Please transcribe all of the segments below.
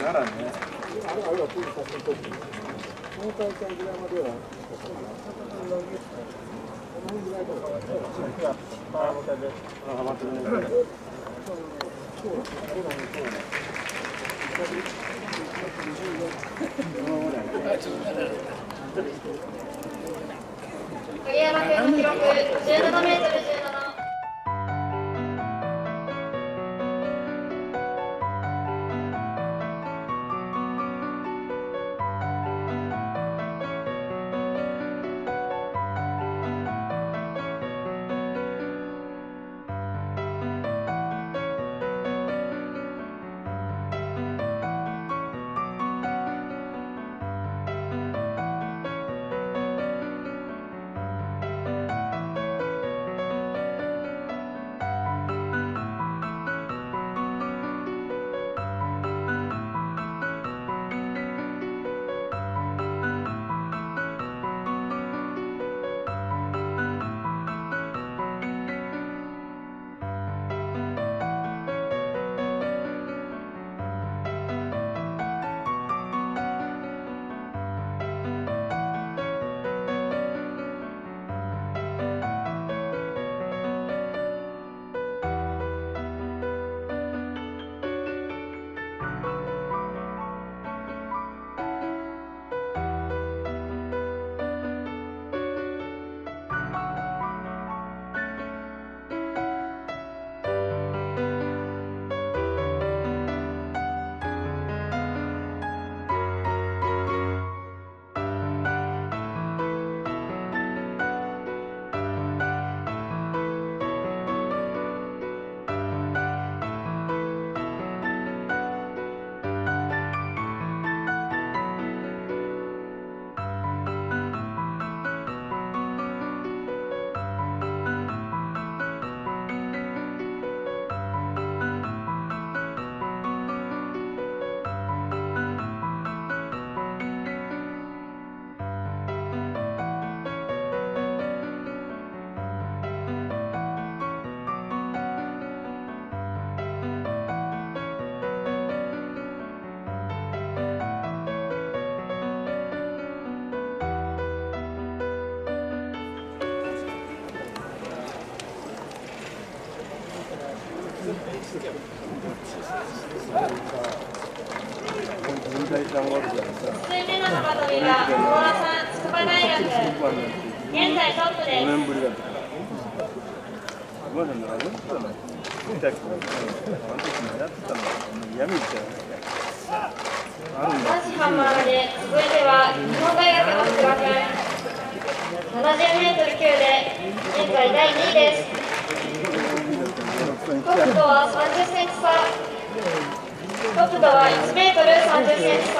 ならね。 あれはプールさせてこの大会ぐらいまでは、この辺ぐらいとか、 ハマってるね。 影山君の記録17メートル17。続いての幅跳びは小川さん、筑波大学。現在トップです。 5年ぶりだった。今までのラグビーだな。見たけど、あの時もやってたの闇みたいな。 男子ハンマー投げ、続いては日本大学の福田君。70メートル級で現在第2位です。トップとは30センチ差。トップとは1メートル30センチ差。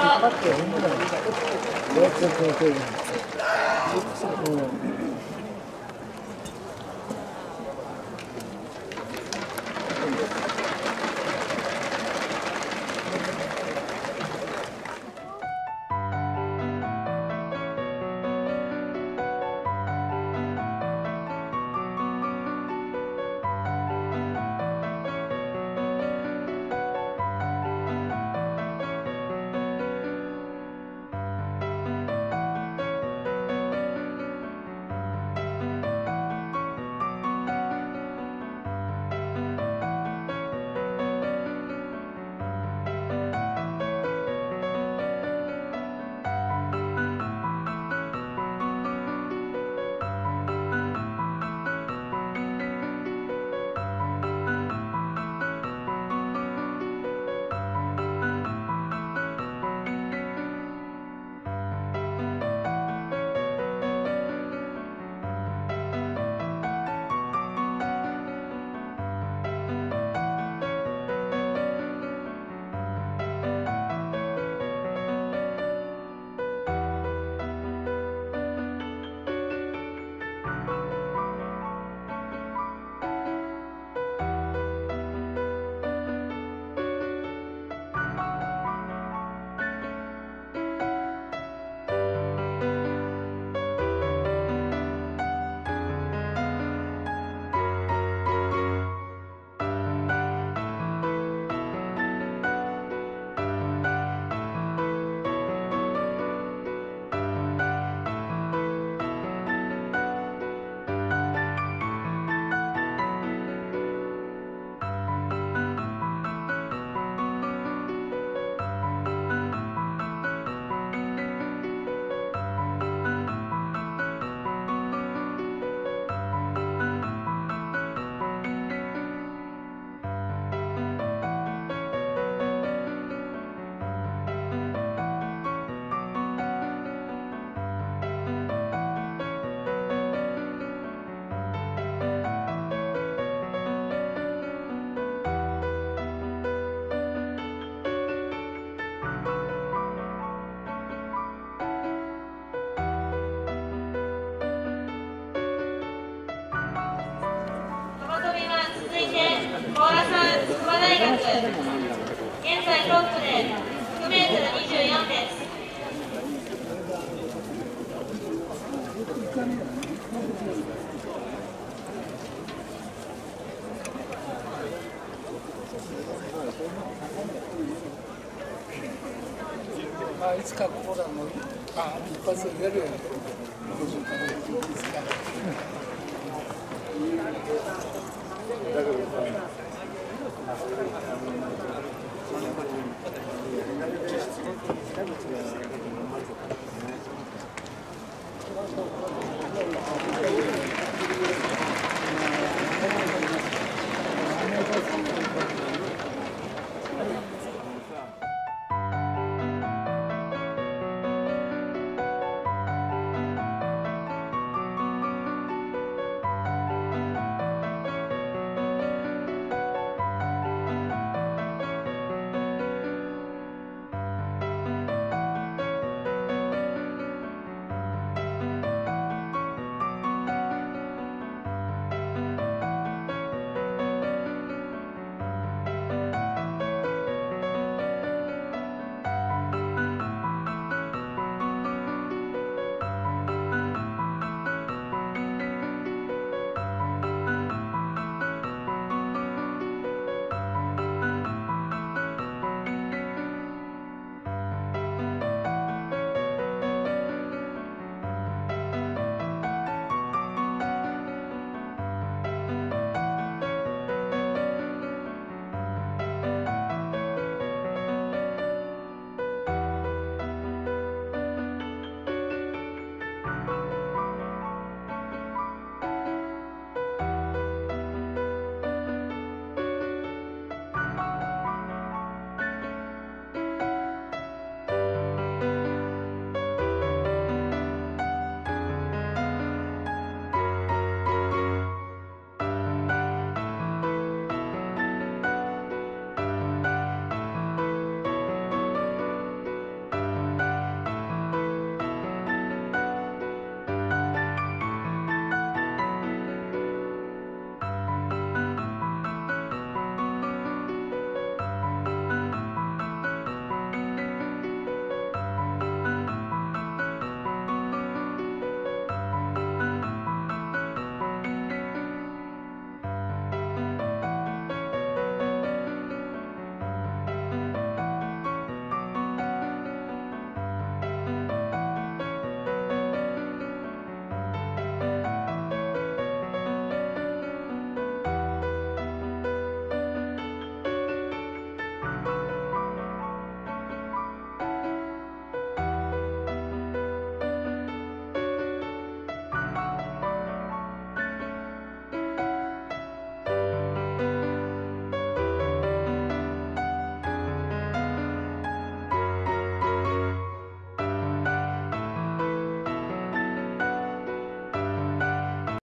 現在トップで6メートル24です。 いつかここらも一発で出るようにいつか。 だけど